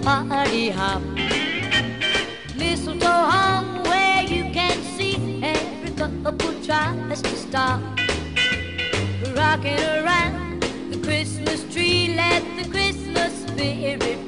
party hop. Mistletoe hung where you can see every couple tries to stop. Rocking around the Christmas tree, let the Christmas spirit